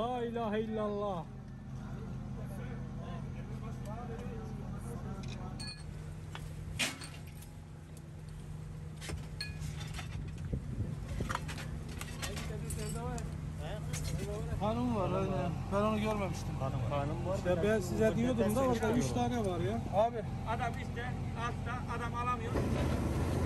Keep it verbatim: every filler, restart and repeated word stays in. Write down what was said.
La ilahe illallah. Hanım var öyle. Ben onu görmemiştim. Hanım var. Hanım var. İşte ben size diyordum da orada üç tane var ya. Abi Adam işte altta adam alamıyor.